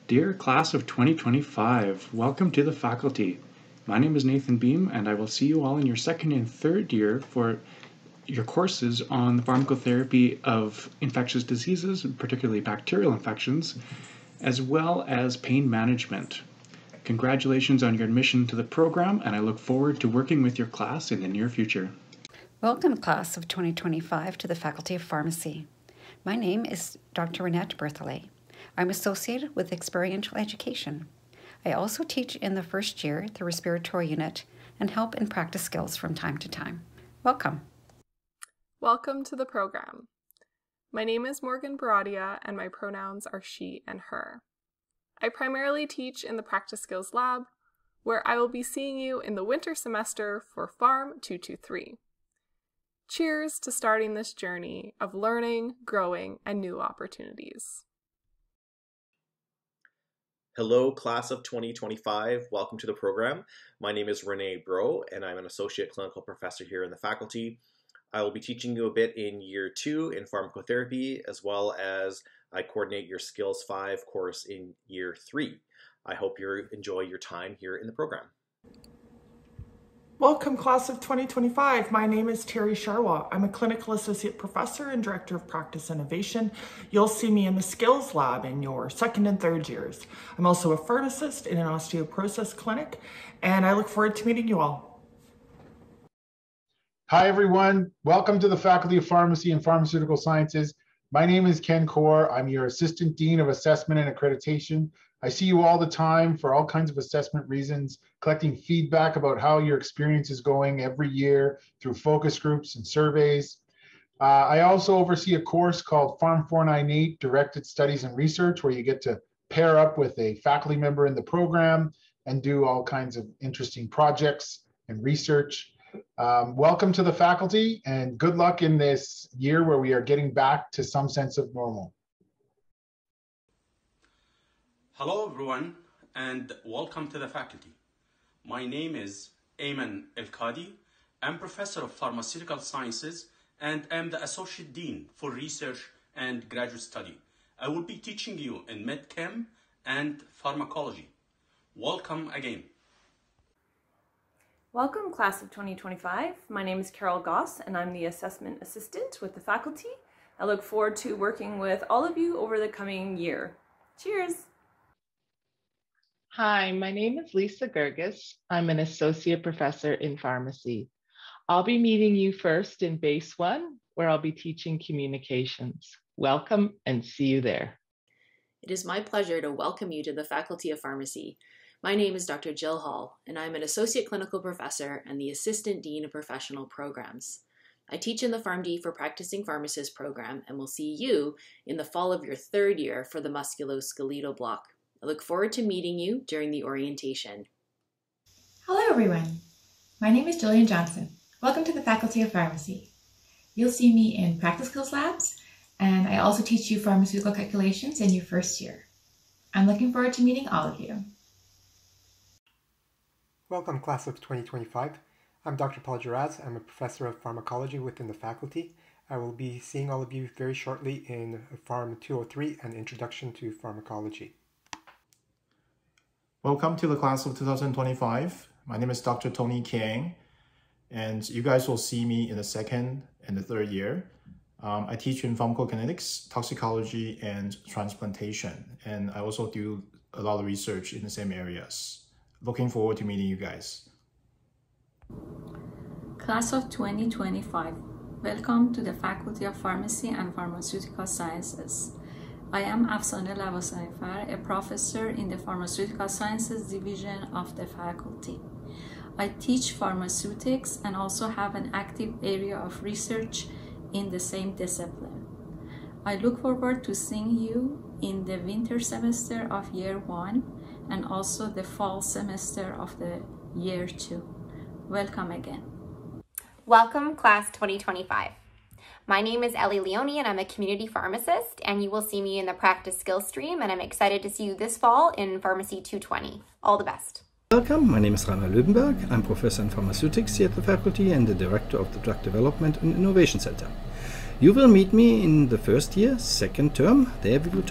Dear Class of 2025, welcome to the faculty. My name is Nathan Beam, and I will see you all in your second and third year for your courses on the pharmacotherapy of infectious diseases, particularly bacterial infections, as well as pain management. Congratulations on your admission to the program, and I look forward to working with your class in the near future. Welcome, Class of 2025, to the Faculty of Pharmacy. My name is Dr. Renette Berthollet. I'm associated with Experiential Education. I also teach in the first year the respiratory unit and help in practice skills from time to time. Welcome. Welcome to the program. My name is Morgan Baradia and my pronouns are she and her. I primarily teach in the Practice Skills Lab, where I will be seeing you in the winter semester for Pharm 223. Cheers to starting this journey of learning, growing, and new opportunities. Hello, Class of 2025. Welcome to the program. My name is Renee Bro, and I'm an Associate Clinical Professor here in the faculty. I will be teaching you a bit in Year 2 in pharmacotherapy, as well as I coordinate your Skills 5 course in Year 3. I hope you enjoy your time here in the program. Welcome, Class of 2025. My name is Terry Sharwa. I'm a Clinical Associate Professor and Director of Practice Innovation. You'll see me in the Skills Lab in your second and third years. I'm also a pharmacist in an osteoporosis clinic, and I look forward to meeting you all. Hi, everyone. Welcome to the Faculty of Pharmacy and Pharmaceutical Sciences. My name is Ken Kaur. I'm your Assistant Dean of Assessment and Accreditation. I see you all the time for all kinds of assessment reasons, collecting feedback about how your experience is going every year through focus groups and surveys. I also oversee a course called Pharm 498 Directed Studies and Research, where you get to pair up with a faculty member in the program and do all kinds of interesting projects and research. Welcome to the faculty and good luck in this year where we are getting back to some sense of normal. Hello everyone and welcome to the faculty. My name is Ayman El-Khadi. I'm Professor of Pharmaceutical Sciences and I'm the Associate Dean for Research and Graduate Study. I will be teaching you in MedChem and Pharmacology. Welcome again. Welcome, Class of 2025. My name is Carol Goss and I'm the Assessment Assistant with the faculty. I look forward to working with all of you over the coming year. Cheers! Hi, my name is Lisa Gerges. I'm an Associate Professor in Pharmacy. I'll be meeting you first in Base 1, where I'll be teaching communications. Welcome and see you there. It is my pleasure to welcome you to the Faculty of Pharmacy. My name is Dr. Jill Hall, and I'm an Associate Clinical Professor and the Assistant Dean of Professional Programs. I teach in the PharmD for Practicing Pharmacist program and will see you in the fall of your third year for the musculoskeletal block. I look forward to meeting you during the orientation. Hello everyone, my name is Jillian Johnson. Welcome to the Faculty of Pharmacy. You'll see me in Practice Skills Labs, and I also teach you pharmaceutical calculations in your first year. I'm looking forward to meeting all of you. Welcome, Class of 2025. I'm Dr. Paul Giraz. I'm a Professor of Pharmacology within the faculty. I will be seeing all of you very shortly in Pharm 203, an Introduction to Pharmacology. Welcome to the Class of 2025. My name is Dr. Tony Kang, and you guys will see me in the second and the third year. I teach in pharmacokinetics, toxicology, and transplantation, and I also do a lot of research in the same areas. Looking forward to meeting you guys. Class of 2025, welcome to the Faculty of Pharmacy and Pharmaceutical Sciences. I am Afsaneh Lawasanifer, a professor in the Pharmaceutical Sciences Division of the faculty. I teach pharmaceutics and also have an active area of research in the same discipline. I look forward to seeing you in the winter semester of Year 1 and also the fall semester of the Year 2. Welcome again. Welcome, Class 2025. My name is Ellie Leone and I'm a community pharmacist, and you will see me in the practice skills stream, and I'm excited to see you this fall in Pharmacy 220. All the best. Welcome, my name is Rainer Löwenberg. I'm Professor in Pharmaceutics here at the faculty and the Director of the Drug Development and Innovation Center. You will meet me in the first year, second term. There we will talk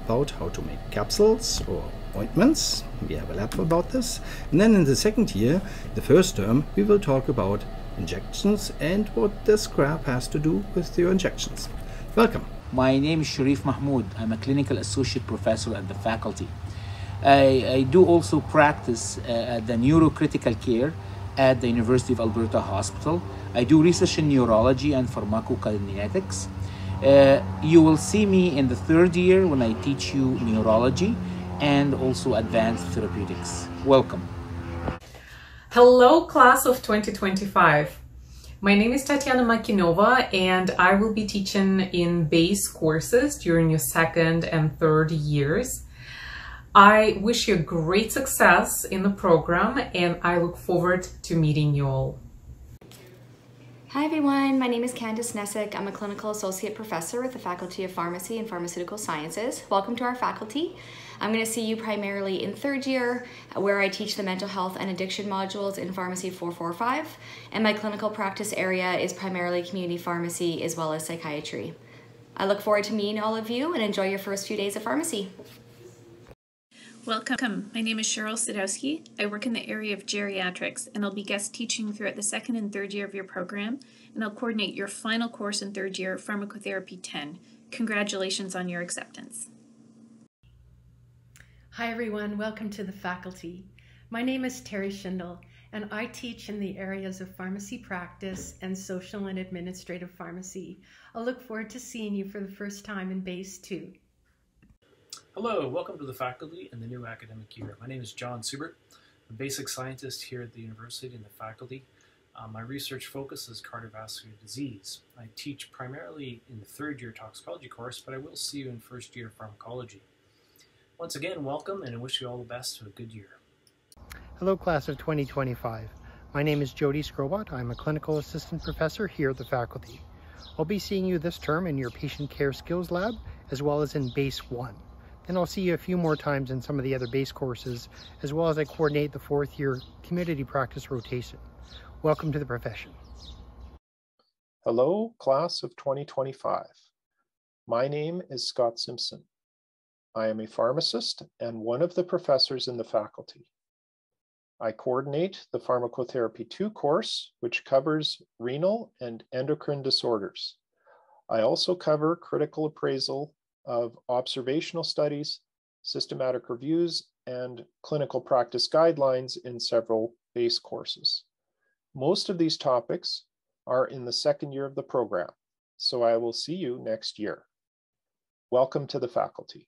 about how to make capsules or ointments. We have a lab about this. And then in the second year, the first term, we will talk about injections and what the scrap has to do with your injections. Welcome. My name is Sharif Mahmoud. I'm a clinical associate professor at the faculty. I do also practice at the neurocritical care at the University of Alberta Hospital. I do research in neurology and pharmacokinetics. You will see me in the third year when I teach you neurology and also advanced therapeutics. Welcome. Hello, class of 2025. My name is Tatiana Makinova, and I will be teaching in base courses during your second and third years. I wish you great success in the program, and I look forward to meeting you all. Hi everyone, my name is Candice Nessick. I'm a clinical associate professor with the Faculty of Pharmacy and Pharmaceutical Sciences. Welcome to our faculty. I'm going to see you primarily in third year, where I teach the mental health and addiction modules in Pharmacy 445, and my clinical practice area is primarily community pharmacy as well as psychiatry. I look forward to meeting all of you and enjoy your first few days of pharmacy. Welcome. My name is Cheryl Sadowski. I work in the area of geriatrics, and I'll be guest teaching throughout the second and third year of your program, and I'll coordinate your final course in third year, Pharmacotherapy 10. Congratulations on your acceptance. Hi everyone, welcome to the faculty. My name is Terry Schindel, and I teach in the areas of pharmacy practice and social and administrative pharmacy. I look forward to seeing you for the first time in Base 2. Hello, welcome to the faculty and the new academic year. My name is John Subert. I'm a basic scientist here at the university and the faculty. My research focus is cardiovascular disease. I teach primarily in the third year toxicology course, but I will see you in first year pharmacology. Once again, welcome, and I wish you all the best to a good year. Hello, class of 2025. My name is Jody Scrobot. I'm a clinical assistant professor here at the faculty. I'll be seeing you this term in your patient care skills lab, as well as in Base 1. And I'll see you a few more times in some of the other base courses, as well as I coordinate the fourth year community practice rotation. Welcome to the profession. Hello, class of 2025. My name is Scott Simpson. I am a pharmacist and one of the professors in the faculty. I coordinate the Pharmacotherapy 2 course, which covers renal and endocrine disorders. I also cover critical appraisal of observational studies, systematic reviews, and clinical practice guidelines in several base courses. Most of these topics are in the second year of the program, so I will see you next year. Welcome to the faculty.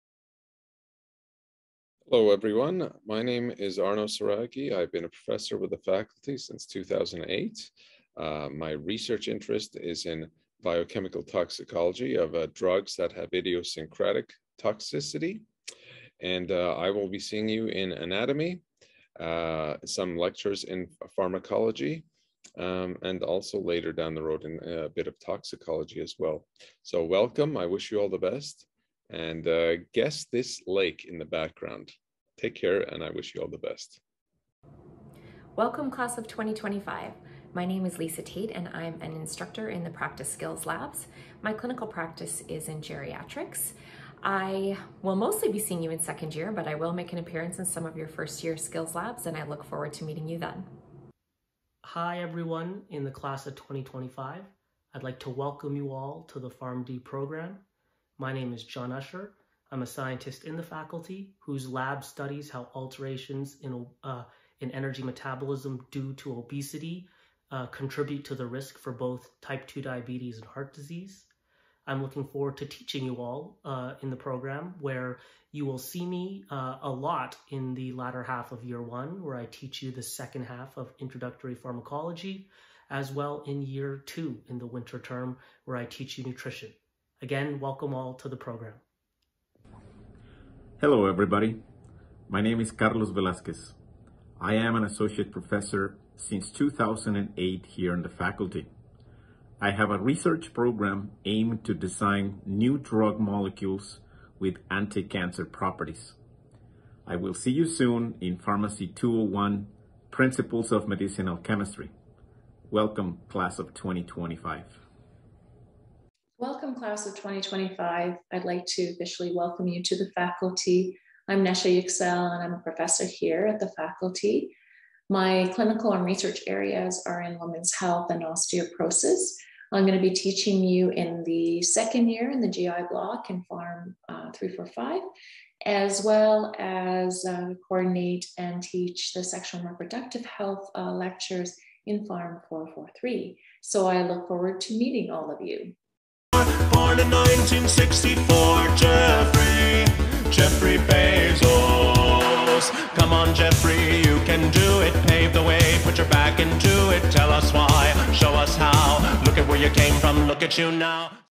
Hello everyone, my name is Arno Saragi. I've been a professor with the faculty since 2008. My research interest is in biochemical toxicology of drugs that have idiosyncratic toxicity. And I will be seeing you in anatomy, some lectures in pharmacology, and also later down the road in a bit of toxicology as well. So welcome, I wish you all the best. And guess this lake in the background. Take care, and I wish you all the best. Welcome, class of 2025. My name is Lisa Tate, and I'm an instructor in the practice skills labs. My clinical practice is in geriatrics. I will mostly be seeing you in second year, but I will make an appearance in some of your first year skills labs, and I look forward to meeting you then. Hi everyone in the class of 2025. I'd like to welcome you all to the PharmD program. My name is John Usher. I'm a scientist in the faculty whose lab studies how alterations in energy metabolism due to obesity contribute to the risk for both type 2 diabetes and heart disease. I'm looking forward to teaching you all in the program, where you will see me a lot in the latter half of year 1, where I teach you the second half of introductory pharmacology, as well in year 2 in the winter term, where I teach you nutrition. Again, welcome all to the program. Hello, everybody. My name is Carlos Velasquez. I am an associate professor since 2008 here in the faculty. I have a research program aimed to design new drug molecules with anti-cancer properties. I will see you soon in Pharmacy 201, Principles of Medicinal Chemistry. Welcome, class of 2025. Welcome, class of 2025. I'd like to officially welcome you to the faculty. I'm Nesha Yüksel, and I'm a professor here at the faculty. My clinical and research areas are in women's health and osteoporosis. I'm going to be teaching you in the second year in the GI block in Pharm 345, as well as coordinate and teach the sexual and reproductive health lectures in Pharm 443. So I look forward to meeting all of you. Born in 1964, Jeffrey Bezos. Come on, Jeffrey, you can do it. Pave the way, put your back into it. Tell us why, show us how. Look at where you came from, look at you now.